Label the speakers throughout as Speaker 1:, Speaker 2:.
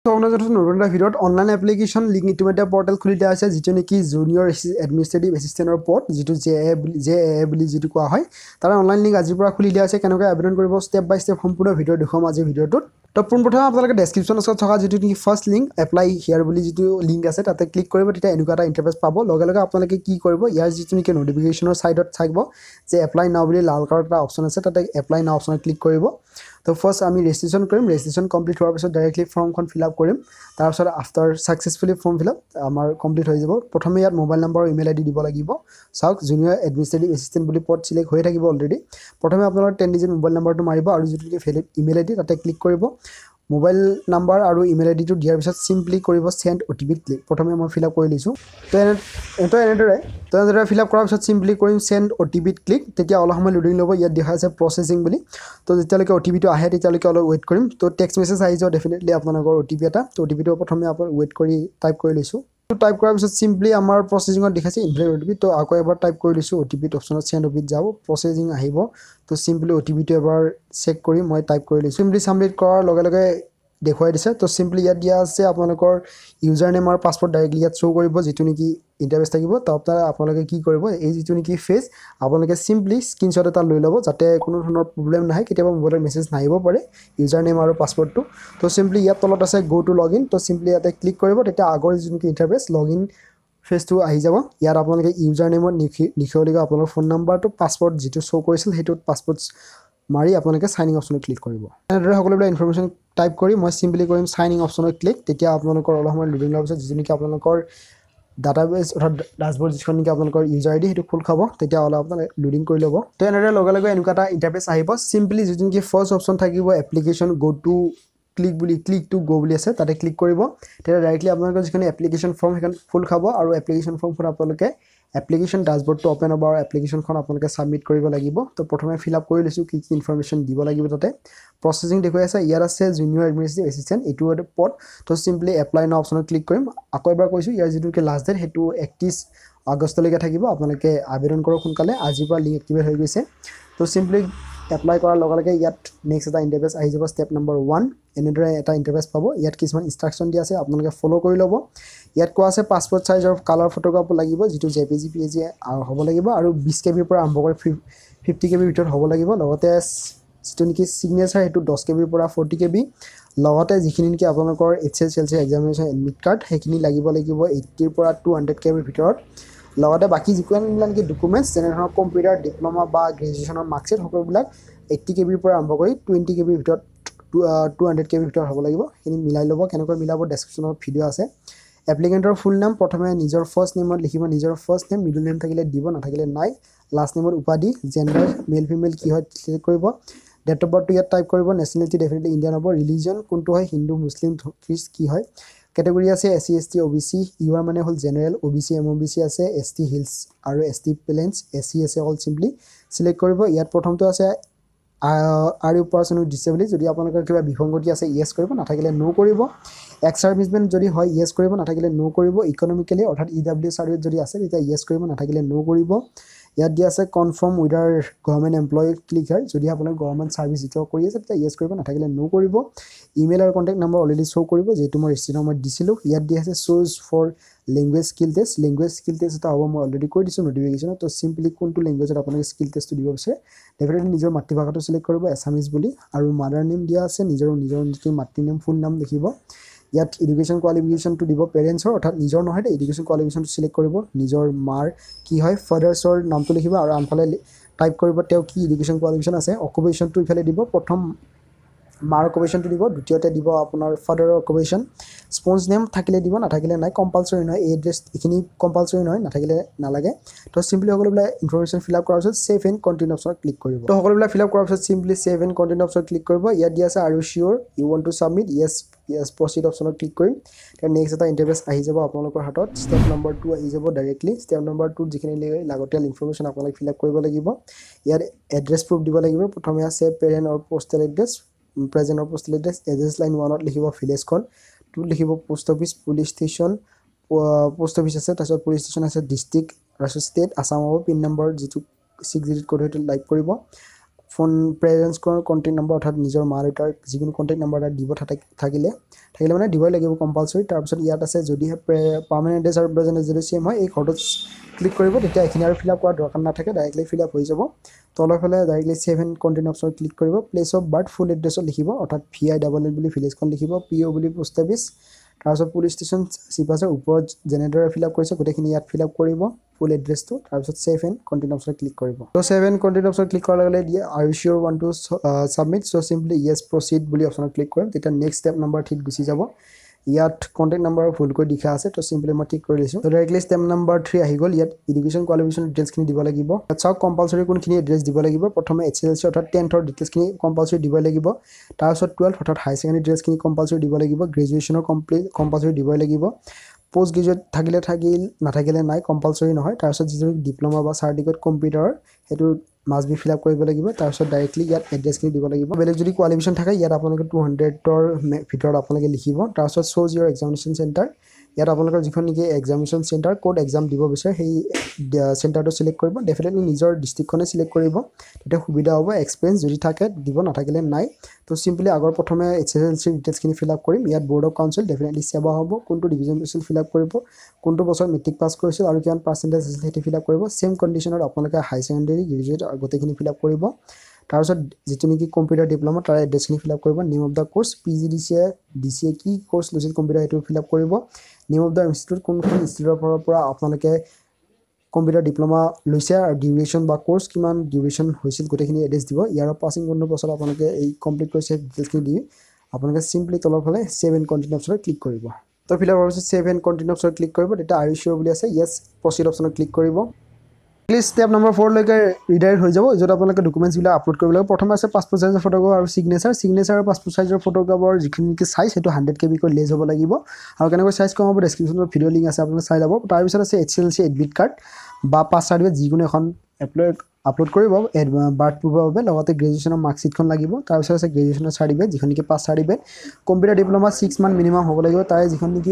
Speaker 1: নতুন এটা ভিডিঅ'ত অনলাইন এপ্লিকেশ্যন লিংক ইতিমধ্যে পৰ্টেল খুলি দিয়া হৈছে যিটো নেকি জুনিয়ৰ এডমিনিষ্ট্ৰেটিভ এছিষ্টেণ্টৰ পদ যিটো JAA বুলি যিটো কোৱা হয় তাৰ অনলাইন লিংক আজিৰ পৰা খুলি দিয়া হৈছে কেনেকৈ আবেদন কৰিব ষ্টেপ বাই ষ্টেপ সম্পূৰ্ণ ভিডিঅ' দেখুৱাম আজিৰ ভিডিঅ'টোত তো পোনপ্ৰথমে আপোনালোকে ডেছক্ৰিপশ্যন ওচৰত থকা যিটো নেকি ফাৰ্ষ্ট লিংক এপ্লাই হিয়াৰ বুলি যিটো লিংক আছে তাতে ক্লিক কৰিব তেতিয়া এনেকুৱা এটা ইণ্টাৰফেচ পাব লগে লগে আপোনালোকে কি কৰিব ইয়াৰ যিটো নেকি নটিফিকেশ্যনৰ ছাইডত থাকিব যে এপ্লাই নাও বুলি লাল কালাৰ এটা অপশ্যন আছে তাতে এপ্লাই নাও অপশ্যনত ক্লিক কৰিব তো ফাৰ্ষ্ট আমি ৰেজিষ্ট্ৰেশ্যন কৰিম ৰেজিষ্ট্ৰেশ্যন কমপ্লিট হোৱাৰ পিছত ডাইৰেক্টলি ফৰ্মখন ফিল আপ কৰিম তাৰপিছত after successfully form fill up আমাৰ কমপ্লিট হৈ যাব প্ৰথমে ইয়াত মোবাইল নম্বৰ আৰু ইমেইল আইডি দিব লাগিব চাওক জুনিয়ৰ এডমিনিষ্ট্ৰেটিভ এছিষ্টেণ্ট বুলি পদ চিলেক্ট হৈ থাকিব অলৰেডি প্ৰথমে আপোনালোকৰ 10 ডিজিট মোবাইল নম্বৰটো মাৰিব আৰু যিটো নেকি ভেলিড ইমেইল আইডি তাতে ক্লিক কৰিব মোবাইল নাম্বাৰ আৰু ইমেইল আইডিটো দিয়াৰ পিছত চিম্পলি কৰিব চেণ্ড OTP ক্লিক প্ৰথমে মই ফিল আপ কৰি লৈছোঁ তো এনেদৰে ফিল আপ কৰাৰ পিছত চিম্পলি কৰিম চেণ্ড OTP ক্লিক তেতিয়া অলপ সময় লোডিং ল'ব ইয়াত দেখা আছে প্ৰচেছিং বুলি তো যেতিয়ালৈকে OTPটো আহে তেতিয়ালৈকে অলপ ৱেইট কৰিম তো টেক্সট মেছেজ আহি যাব ডেফিনেটলি আপোনালোকৰ OTP এটা তো OTPটো প্ৰথমে আপোনাৰ ৱেইট কৰি টাইপ কৰি লৈছোঁ টাইপ কৰাৰ পিছত চিম্পলি আমাৰ প্ৰচেছিঙত দেখাইছে ইনভেলিড OTP তো আকৌ এবাৰ টাইপ কৰি লৈছোঁ OTP অপশ্যনত চেণ্ড OTP যাব প্ৰচেছিং আহিব তো চিম্পলি OTPটো এবাৰ চেক কৰি মই টাইপ কৰি লৈছোঁ চিম্পলি ছাবমিট কৰাৰ লগে লগে দেখুৱাই দিছে তো চিম্পলি ইয়াত দিয়া আছে আপোনালোকৰ ইউজাৰ নেম আৰু পাছৱৰ্ড ডাইৰেক্টলি ইয়াত শ্ব' কৰিব যিটো নেকি ইণ্টাৰফেচ থাকিব তাৰ আপোনালোকে কি কৰিব এই যিটো নেকি ফেচ আপোনালোকে চিম্পলি স্ক্ৰীনশ্বট এটা লৈ ল'ব যাতে কোনো ধৰণৰ প্ৰব্লেম নাহে কেতিয়াবা মোবাইলৰ মেছেজ নাহিব পাৰে ইউজাৰ নেম আৰু পাছৱৰ্ডটো তো চিম্পলি ইয়াত তলত আছে গো টু লগ ইন তো চিম্পলি ইয়াতে ক্লিক কৰিব তেতিয়া আগৰ যিটো নেকি ইণ্টাৰফেচ লগ ইন ফেচটো আহি যাব ইয়াত আপোনালোকে ইউজাৰ নেমত লিখিব লাগিব আপোনালোকৰ ফোন নাম্বাৰটো পাছৱৰ্ড যিটো শ্ব' কৰিছিল সেইটোত পাছৱৰ্ড মাৰি আপোনালোকে চাইনিং অপশ্যনত ক্লিক কৰিব এনেদৰে সকলোবিলাক ইনফৰমেশ্যন টাইপ কৰি মই চিম্পলি কৰিম চাইনিং অপশ্যনত ক্লিক তেতিয়া আপোনালোকৰ অলপ সময় লোডিং লোৱাৰ পিছত যিটো নেকি আপোনালোকৰ ডাটাবেছ অৰ্থাৎ ডাছবৰ্ড যিখন নেকি আপোনালোকৰ ইউজাৰ আইডি সেইটো খোল খাব তেতিয়া অলপ আপোনালোকে লোডিং কৰি ল'ব তো এনেদৰে লগে লগে এনেকুৱা এটা ইণ্টাৰফেচ আহিব চিম্পলি যিটো নেকি ফাৰ্ষ্ট অপশ্যন থাকিব এপ্লিকেশ্যন ক্লিক টু গো বুলি আছে তাতে ক্লিক কৰিব তেতিয়া ডাইৰেক্টলি আপোনালোকৰ যিখন এপ্লিকেশ্যন ফৰ্ম সেইখন ফুল খাব আৰু এপ্লিকেশ্যন ফৰ্মখন আপোনালোকে এপ্লিকেশ্যন ডাছবৰ্ডটো অ'পেন হ'ব আৰু এপ্লিকেশ্যনখন আপোনালোকে ছাবমিট কৰিব লাগিব তো প্ৰথমে ফিল আপ কৰি লৈছোঁ কি ইনফৰমেশ্যন দিব লাগিব তাতে প্ৰচেছিং দেখুৱাই আছে ইয়াত আছে জুনিয়ৰ এডমিনিষ্ট্ৰেটিভ এছিষ্টেণ্ট এইটো এটা পদ তো চিম্পলি এপ্লাই নাও অপশ্যনত ক্লিক কৰিম আকৌ এবাৰ কৈছোঁ ইয়াৰ যিটো লাষ্ট ডেট সেইটো 31 আগষ্টলৈকে থাকিব আপোনালোকে আবেদন কৰক সোনকালে আজিৰ পৰা লিংক এক্টিভেট হৈ গৈছে তো চিম্পলি এপ্লাই কৰাৰ লগে লগে ইয়াত নেক্সট এটা ইণ্টাৰফেচ আহি যাব ষ্টেপ নম্বৰ 1 এনেদৰে এটা ইণ্টাৰফেচ পাব ইয়াত কিছুমান ইনষ্ট্ৰাকশ্যন দিয়া আছে আপোনালোকে ফ'ল' কৰি ল'ব ইয়াত কোৱা আছে পাছপৰ্ট চাইজৰ কালাৰ ফটোগ্ৰাফ লাগিব যিটো JPG PNG হ'ব লাগিব আৰু 20 KB পৰা আৰম্ভ কৰি 50 KB ভিতৰত হ'ব লাগিব লগতে যিটো নেকি ছিগনেচাৰ সেইটো 10 KB পৰা 40 KB লগতে যিখিনি নেকি আপোনালোকৰ HSLC এক্সামিনেশ্যন এডমিট কাৰ্ড সেইখিনি লাগিব 80 পৰা 200 KB ভিতৰত লগতে বাকি যিবিলাক নেকি ডকুমেণ্টছ যেনেধৰণৰ কম্পিউটাৰ ডিপ্ল'মা বা গ্ৰেজুৱেশ্যনৰ মাৰ্কশ্বিট সকলোবিলাক 80 KB পৰা আৰম্ভ কৰি 20 KB ভিতৰত 200 KB ভিতৰত হ'ব লাগিব সেইখিনি মিলাই ল'ব কেনেকৈ মিলাব ডেছক্ৰিপশ্যনত ভিডিঅ' আছে এপ্লিকেণ্টৰ ফুল নাম প্ৰথমে নিজৰ ফাৰ্ষ্ট নেমত লিখিব নিজৰ ফাৰ্ষ্ট নেম মিডল নেম থাকিলে দিব নাথাকিলে নাই লাষ্ট নেমত উপাধি জেণ্ডাৰ মেল ফিমেল কি হয় চিলেক্ট কৰিব ডেট অফ বাৰ্থটো ইয়াত টাইপ কৰিব নেশ্যনেলিটি ডেফিনেটলি ইণ্ডিয়ান হ'ব ৰিলিজন কোনটো হয় হিন্দু মুছলিম খ্ৰীষ্ট কি হয় কেটেগৰী আছে SC ST OBC ইউআৰ মানে হ'ল জেনেৰেল OBC MOBC আছে ST হিলছ আৰু ST প্লেন্স SC আছে অল চিম্পলি চিলেক্ট কৰিব ইয়াত প্ৰথমটো আছে are you person with disability যদি আপোনালোকৰ কিবা বিসংগতি আছে ইয়েছ কৰিব নাথাকিলে নো কৰিব এক্স ছাৰ্ভিচমেন যদি হয় ইয়েছ কৰিব নাথাকিলে নো কৰিব ইকনমিকেলি অৰ্থাৎ EW ছাৰ্ভিচ যদি আছে তেতিয়া ইয়েছ কৰিব নাথাকিলে নো কৰিব ইয়াত দিয়া আছে confirm whether government employee click হয় যদি আপোনাৰ গভৰ্ণমেণ্ট ছাৰ্ভিচ ইটো কৰি আছে তেতিয়া ইয়েছ কৰিব নাথাকিলে নো কৰিব ইমেইল আৰু কণ্টেক্ট নম্বৰ অলৰেডি শ্ব' কৰিব যিহেতু মই ৰিচিপ্ট মই দিছিলোঁ ইয়াত দিয়া আছে শ্ব'জ ফৰ লেংগুৱেজ স্কিল টেষ্ট এটা হ'ব মই অলৰেডি কৈ দিছোঁ নটিফিকেশ্যনত তো চিম্পলি কোনটো লেংগুৱেজত আপোনালোকে স্কিল টেষ্টটো দিব বিচাৰে ডেফিনেটলি নিজৰ মাতৃভাষাটো চিলেক্ট কৰিব এছামিজ বুলি আৰু মাদাৰ নেম দিয়া আছে নিজৰ যিটো মাতৃ নেম ফুল নাম লিখিব ইয়াত এডুকেশ্যন কোৱালিফিকেশ্যনটো দিব পেৰেণ্টছৰ অৰ্থাৎ নিজৰ নহয় এডুকেশ্যন কোৱালিফিকেশ্যনটো চিলেক্ট কৰিব নিজৰ মাৰ কি হয় ফাদাৰ্ছৰ নামটো লিখিব আৰু আনফালে টাইপ কৰিব তেওঁ কি এডুকেশ্যন কোৱালিফিকেশ্যন আছে অকুপেশ্যনটো ইফালে দিব প্ৰথম মাৰ অকুপেশ্যনটো দিব দ্বিতীয়তে দিব আপোনাৰ ফাদাৰৰ অকুপেশ্যন স্পঞ্জ নেম থাকিলে দিব নাথাকিলে নাই কম্পালচৰি নহয় এই এড্ৰেছ এইখিনি কম্পালচৰি নহয় নাথাকিলে নালাগে তো চিম্পলি সকলোবিলাক ইনফৰমেশ্যন ফিল আপ কৰাৰ পিছত ছেভ এণ্ড কণ্টিনিউ অপশ্যনত ক্লিক কৰিব তো সকলোবিলাক ফিল আপ কৰাৰ পিছত চিম্পলি ছেভ এণ্ড কণ্টিনিউ অপশ্যনত ক্লিক কৰিব ইয়াত দিয়া আছে are you sure you want to submit yes proceed অপশ্যনত ক্লিক কৰিম তেতিয়া নেক্সট এটা ইণ্টাৰফেচ আহি যাব আপোনালোকৰ হাতত ষ্টেপ নম্বৰ 2 আহি যাব ডাইৰেক্টলি ষ্টেপ নম্বৰ 2 যিখিনি লাগতিয়াল ইনফৰমেশ্যন আপোনালোকে ফিল আপ কৰিব লাগিব ইয়াত এড্ৰেছ প্ৰুফ দিব লাগিব প্ৰথমে আছে পেৰেণ্ট আৰু পোষ্টেল এড্ৰেছ প্ৰেজেণ্ট আৰু পোষ্টেল এড্ৰেছ লাইন 1ত লিখিব ভিলেজখন 2 লিখিব post office police station post office আছে তাৰপিছত পুলিচ ষ্টেচন আছে ডিষ্ট্ৰিক্ট তাৰপিছত ষ্টেট আছাম হ'ব পিন নম্বৰ যিটো 6 ডিজিট কোড সেইটো টাইপ কৰিব ফোন প্ৰেজেন্স কণ্টেক্ট নম্বৰ অৰ্থাৎ নিজৰ মা দেউতাৰ যিকোনো কণ্টেক্ট নম্বৰ এটা দিব থাকিলে মানে দিবই লাগিব কম্পালসৰি। তাৰপিছত ইয়াত আছে যদিহে পাৰ্মানেণ্ট এড্ৰেছ আৰু প্ৰেজেন্ট এড্ৰেছ সেম হয় এই ঘৰটোত ক্লিক কৰিব, তেতিয়া এইখিনি আৰু ফিল আপ কৰাৰ দৰকাৰ নাথাকে, ডাইৰেক্টলি ফিল আপ হৈ যাব। তলৰ ফালে ডাইৰেক্টলি সেভ এণ্ড কণ্টিনিউ অপশ্যনত ক্লিক কৰিব, প্লেচ অফ বাৰ্থ ফুল এড্ৰেছত লিখিব অৰ্থাৎ VILL বুলি ভিলেজখন লিখিব, PO বুলি পোষ্ট অফিচ, তাৰপিছত পুলিচ ষ্টেচন চিপাছে ওপৰত যেনেদৰে ফিল আপ কৰিছে গোটেইখিনি ইয়াত ফিল আপ কৰিব ফুল এড্ৰেছটো, তাৰপিছত সেভ এণ্ড কণ্টিনিউ অপশ্যনত ক্লিক কৰিব। তো সেভ এণ্ড কণ্টিনিউ অপশ্যনত ক্লিক কৰাৰ লগে লগে দিয়ে আৰ ইউ চিয়'ৰ ৱান to submit, so' simply yes proceed বুলি অপশ্যনত ক্লিক কৰিম, তেতিয়া নেক্সট ষ্টেপ নম্বৰ 3 গুচি যাব। ইয়াত কণ্টেক্ট নম্বৰ ভুলকৈ লিখা আছে, তো চিম্পলি মই ঠিক কৰি দিছোঁ। তো ডাইৰেক্টলি ষ্টেপ নম্বৰ 3 আহি গ'ল। ইয়াত এডুকেশ্যন কোৱালিফিকেশ্যন ডিটেইলছখিনি দিব লাগিব। ইয়াত চাওক কম্পালসৰি কোনখিনি এড্ৰেছ দিব লাগিব। প্ৰথমে HSLC অৰ্থাৎ 10th ডিটেইলছখিনি কম্পালসৰি দিব লাগিব, তাৰপিছত 12 অৰ্থাৎ হাই ছেকেণ্ডেৰী ডিটেইলছখিনি কম্পালসৰি দিব লাগিব, গ্ৰেজুৱেশ্যনৰ কম্পালসৰি দিবই লাগিব, পোষ্ট গ্ৰেজুৱেট থাকিলে থাকিল নাথাকিলে নাই, কম্পালসৰি নহয়। তাৰপিছত যিটো ডিপ্ল'মা বা চাৰ্টিফিকেট কম্পিউটাৰৰ সেইটো মাষ্ট বি ফিল আপ কৰিব লাগিব। তাৰপিছত ডাইৰেক্টলি ইয়াত এড্ৰেছখিনি দিব লাগিব। বেলেগ যদি কোৱালিফিকেশ্যন থাকে ইয়াত আপোনালোকে 200ৰ ভিতৰত আপোনালোকে লিখিব। তাৰপিছত শ্ব'জ ইয়ৰ এক্সামিনেশ্যন চেণ্টাৰ, ইয়াত আপোনালোকৰ যিখন নেকি এক্সামিনেশ্যন চেণ্টাৰ ক'ত এক্সাম দিব বিচাৰে সেই চেণ্টাৰটো চিলেক্ট কৰিব। ডেফিনেটলি নিজৰ ডিষ্ট্ৰিক্টখনে চিলেক্ট কৰিব, তেতিয়া সুবিধা হ'ব। এক্সপিৰিয়েঞ্চ যদি থাকে দিব, নাথাকিলে নাই। তো চিম্পলি আগৰ প্ৰথমে HSLC ডিটেইলছখিনি ফিল আপ কৰিম। ইয়াত বৰ্ড অফ কাউন্সিল ডেফিনেটলি সেৱা হ'ব, কোনটো ডিভিজন আছিল ফিল আপ কৰিব, কোনটো বছৰ মেট্ৰিক পাছ কৰিছিল আৰু কিমান পাৰ্চেণ্টেজ আছিল সেইটো ফিল আপ কৰিব। ছেম কণ্ডিশ্যনত আপোনালোকে হাই ছেকেণ্ডেৰী গ্ৰেজুৱেট গোটেইখিনি ফিল আপ কৰিব। তাৰপিছত যিটো নেকি কম্পিউটাৰ ডিপ্ল'মা তাৰ এড্ৰেছখিনি ফিল আপ কৰিব, name of the course, PGDCA কি কোৰ্চ লৈছিল কম্পিউটাৰ সেইটো ফিল আপ কৰিব, নেম অফ দ্য ইনষ্টিটিউট কোনখন ইনষ্টিটিউটৰ পৰা আপোনালোকে কম্পিউটাৰ ডিপ্ল'মা লৈছে আৰু ডিউৰেশ্যন বা কোৰ্চ কিমান ডিউৰেশ্যন হৈছিল গোটেইখিনি এড্ৰেছ দিব। ইয়াৰ পাছিং কোনটো বছৰত আপোনালোকে এই কমপ্লিট কৰিছে ডিটেইলছখিনি দি আপোনালোকে চিম্পলি তলৰ ফালে সেভ এণ্ড কণ্টিনিউ অপশ্যনত ক্লিক কৰিব। তো ফিল আপ হোৱাৰ পিছত সেভ এণ্ড কণ্টিনিউ অপশ্যনত ক্লিক কৰিব, তেতিয়া আৰ ইউ চিয়'ৰ বুলি আছে য়েছ প্ৰচিড অপশ্যনত ক্লিক কৰিব। ষ্টেপ নম্বৰ 4 লৈকে ৰিডাইৰেক্ট হৈ যাব, য'ত আপোনালোকে ডকুমেণ্টছবিলাক আপলোড কৰিব লাগিব। প্ৰথমে আছে পাছপোৰ্ট চাইজৰ ফটোগ্ৰাফ আৰু চিগনেচাৰ আৰু পাছপোৰ্ট চাইজৰ ফটোগ্ৰাফৰ যিখিনি নেকি চাইজ সেইটো 100 KB কৈ লেজ হ'ব লাগিব। আৰু কেনেকৈ চাইজ কম হ'ব ডেছক্ৰিপশ্যনত ভিডিঅ' লিংক আছে, আপোনালোকে চাই ল'ব। তাৰপিছত আছে HSLC এডমিট কাৰ্ড বা পাছ চাৰ্টিফিকেট যিকোনো এখন আপলোড কৰিব বাৰ্থ প্ৰুফৰ বাবে, লগতে গ্ৰেজুৱেশ্যনৰ মাৰ্কশ্বিটখন লাগিব। তাৰপিছত আছে গ্ৰেজুৱেশ্যনৰ চাৰ্টিফিকেট যিখন নেকি pass certificate, computer diploma 6 month minimum হ'ব লাগিব, তাৰে যিখন নেকি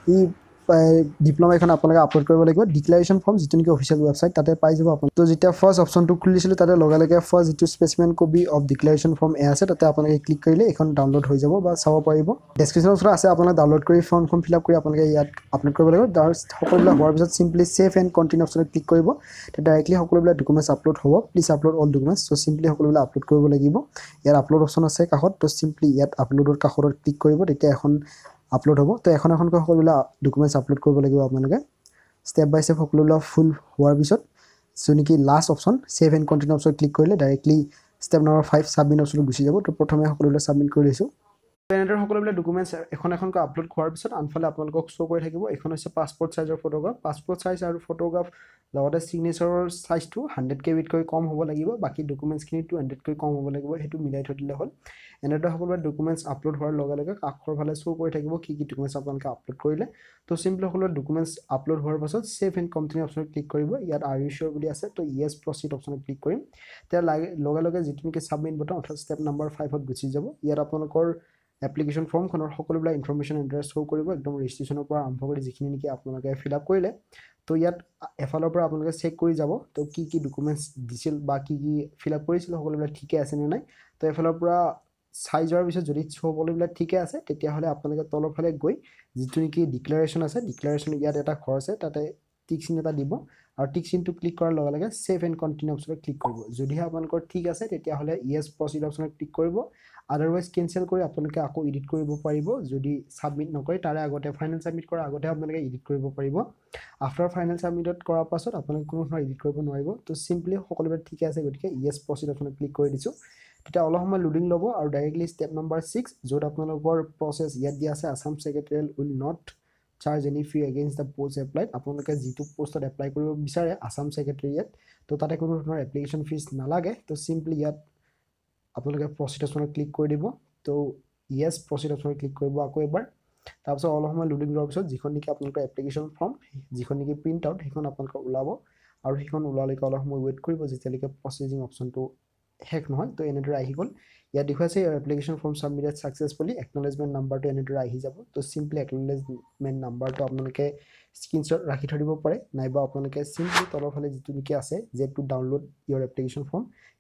Speaker 1: ডিপ্ল'মা এখন আপোনালোকে আপলোড কৰিব লাগিব। ডিক্লাৰেশ্যন ফৰ্ম যিটো নেকি অফিচিয়েল ৱেবছাইট তাতে পাই যাব আপোনালোকে। তো যেতিয়া ফাৰ্ষ্ট অপশ্যনটো খুলিছিলোঁ তাতে লগে লগে ফাৰ্ষ্ট যিটো specimen copy of declaration form আছে তাতে আপোনালোকে ক্লিক কৰিলে এইখন ডাউনলোড হৈ যাব বা চাব পাৰিব। ডেছক্ৰিপশ্যনৰ ওচৰত আছে, আপোনালোকে ডাউনলোড কৰি ফৰ্মখন ফিল আপ কৰি আপোনালোকে ইয়াত আপলোড কৰিব লাগিব। তাৰ সকলোবিলাক হোৱাৰ পিছত চিম্পলি সেভ এণ্ড কণ্টিনিউ অপশ্যনত ক্লিক কৰিব, তেতিয়া ডাইৰেক্টলি সকলোবিলাক ডকুমেণ্টছ আপলোড হ'ব। Please upload all documents, so' simply সকলোবিলাক আপলোড কৰিব লাগিব। ইয়াত আপলোড অপশ্যন আছে কাষত, তো চিম্পলি ইয়াত আপলোডৰ কাষত ক্লিক কৰিব, তেতিয়া এখন আপলোড হ'ব। তো এখনকৈ সকলোবিলাক ডকুমেণ্টছ আপলোড কৰিব লাগিব আপোনালোকে ষ্টেপ বাই ষ্টেপ। সকলোবিলাক ফুল হোৱাৰ পিছত যিটো নেকি last option save and continue option click কৰিলে ডাইৰেক্টলি ষ্টেপ নম্বৰ 5 ছাবমিট অপশ্যনত গুচি যাব। তো প্ৰথমে সকলোবিলাক ছাবমিট কৰি লৈছোঁ। এনেদৰে সকলোবিলাক ডকুমেণ্টছ এখনকৈ আপলোড কৰাৰ পিছত আনফালে আপোনালোকক শ্ব' কৰি থাকিব। এইখন হৈছে পাছপোৰ্ট চাইজৰ ফটোগ্ৰাফ, পাছপোৰ্ট চাইজ আৰু ফটোগ্ৰাফ লগতে চিগনেচাৰৰ চাইজটো 100 KBতকৈ কম হ'ব লাগিব, বাকী ডকুমেণ্টছখিনি 200তকৈ কম হ'ব লাগিব, সেইটো মিলাই থৈ দিলে হ'ল। এনেদৰে সকলোবিলাক ডকুমেণ্টছ আপলোড হোৱাৰ লগে লগে কাষৰ ফালে শ্ব' কৰি থাকিব কি ডকুমেণ্টছ আপোনালোকে আপলোড কৰিলে। তো চিম্পলি সকলোবিলাক ডকুমেণ্টছ আপলোড হোৱাৰ পাছত সেভ এণ্ড কণ্টিনিউ অপশ্যনত ক্লিক কৰিব। ইয়াত আৰ ইউ চিয়'ৰ বুলি আছে, তো য়েছ প্ৰচিড অপশ্যনত ক্লিক কৰিম। তেতিয়া লগে লগে যিটো নেকি ছাবমিট বটন অৰ্থাৎ ষ্টেপ নম্বৰ 5ত গুচি যাব। ইয়াত আপোনালোকৰ এপ্লিকেশ্যন ফৰ্মখনৰ সকলোবিলাক ইনফৰ্মেশ্যন এড্ৰেছ শ্ব' কৰিব, একদম ৰেজিষ্ট্ৰেশ্যনৰ পৰা আৰম্ভ কৰি যিখিনি নেকি আপোনালোকে ফিল আপ কৰিলে। তো ইয়াত এফালৰ পৰা আপোনালোকে চেক কৰি যাব, তো কি ডকুমেণ্টছ দিছিল বা কি ফিল আপ কৰিছিল সকলোবিলাক ঠিকে আছেনে নাই। তো এফালৰ পৰা চাই যোৱাৰ পিছত যদি সকলোবিলাক ঠিকে আছে তেতিয়াহ'লে আপোনালোকে তলৰ ফালে গৈ যিটো নেকি ডিক্লাৰেশ্যন আছে, ডিক্লাৰেশ্যন ইয়াত এটা ঘৰ আছে তাতে টিক চিন এটা দিব, আৰু টিক চিনটো ক্লিক কৰাৰ লগে লগে সেভ এণ্ড কণ্টিনিউ অপশ্যনত ক্লিক কৰিব। যদিহে আপোনালোকৰ ঠিক আছে তেতিয়াহ'লে য়েছ প্ৰচিড অপশ্যনত ক্লিক কৰিব, আদাৰৱাইজ কেঞ্চেল কৰি আপোনালোকে আকৌ এডিট কৰিব পাৰিব। যদি ছাবমিট নকৰে তাৰে আগতে ফাইনেল ছাবমিট কৰাৰ আগতে আপোনালোকে এডিট কৰিব পাৰিব। আফটাৰ ফাইনেল ছাবমিটত কৰাৰ পাছত আপোনালোকে কোনো ধৰণৰ এডিট কৰিব নোৱাৰিব। তো চিম্পলি সকলোবিলাক ঠিকে আছে গতিকে য়েছ প্ৰচিড অপশ্যনত ক্লিক কৰি দিছোঁ। তেতিয়া অলপ সময় লোডিং ল'ব আৰু ডাইৰেক্টলি ষ্টেপ নম্বৰ 6 য'ত আপোনালোকৰ প্ৰচেছ ইয়াত দিয়া আছে Assam secretariat will not charge any fee against the post applied. আপোনালোকে যিটো পষ্টত এপ্লাই কৰিব বিচাৰে আছাম ছেক্ৰেটেৰিয়েট, তো তাতে কোনো ধৰণৰ এপ্লিকেশ্যন ফিজ নালাগে। তো চিম্পলি ইয়াত আপোনালোকে প্ৰচিড অপশ্যনত ক্লিক কৰি দিব। তো য়েছ প্ৰচিড অপশ্যনত ক্লিক কৰিব আকৌ এবাৰ। তাৰপিছত অলপ সময় লোডিং লোৱাৰ পিছত যিখন নেকি আপোনালোকৰ এপ্লিকেশ্যন ফৰ্ম যিখন নেকি প্ৰিণ্ট আউট সেইখন আপোনালোকৰ ওলাব, আৰু সেইখন ওলালৈকে অলপ সময় ৱেইট কৰিব যেতিয়ালৈকে প্ৰচেছিং অপশ্যনটো শেষ নহয়। তো এনেদৰে আহি গ'ল। ইয়াত দেখুৱাইছে application form submitted successfully, acknowledgement নাম্বাৰটো এনেদৰে আহি যাব। তো চিম্পলি একনলেজমেণ্ট নাম্বাৰটো আপোনালোকে স্ক্ৰীনশ্বট ৰাখি থৈ দিব পাৰে, নাইবা আপোনালোকে চিম্পলি তলৰ ফালে যিটো নেকি আছে যে to download your application form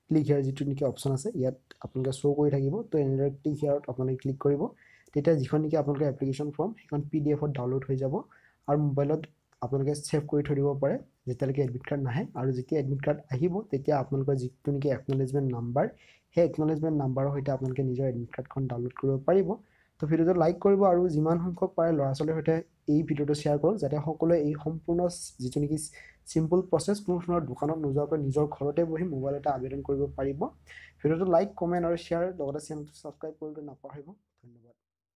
Speaker 1: click here যিটো নেকি অপশ্যন আছে ইয়াত আপোনালোকে শ্ব' কৰি থাকিব তো এনেদৰে ক্লিক হিয়াৰত আপোনালোকে ক্লিক কৰিব তেতিয়া যিখন নেকি আপোনালোকৰ এপ্লিকেশ্যন ফৰ্ম সেইখন PDF-ত ডাউনলোড হৈ যাব আৰু মোবাইলত আপোনালোকে ছেভ কৰি থৈ দিব পাৰে যেতিয়ালৈকে এডমিট কাৰ্ড নাহে আৰু যেতিয়া এডমিট কাৰ্ড আহিব তেতিয়া আপোনালোকৰ যিটো নেকি একনলেজমেণ্ট নাম্বাৰ সেই একনলেজমেণ্ট নাম্বাৰৰ সৈতে আপোনালোকে নিজৰ এডমিট কাৰ্ডখন ডাউনলোড কৰিব পাৰিব তো ভিডিঅ'টো লাইক কৰিব আৰু যিমান সংখ্যক পাৰে ল'ৰা ছোৱালীৰ সৈতে এই ভিডিঅ'টো শ্বেয়াৰ কৰক যাতে সকলোৱে এই সম্পূৰ্ণ যিটো নেকি চিম্পল প্ৰচেছ কোনো ধৰণৰ দোকানত নোযোৱাকৈ নিজৰ ঘৰতে বহি মোবাইলতে আবেদন কৰিব পাৰিব ভিডিঅ'টো লাইক কমেণ্ট আৰু শ্বেয়াৰ লগতে চেনেলটো ছাবস্ক্ৰাইব কৰিবলৈ নাপাহৰিব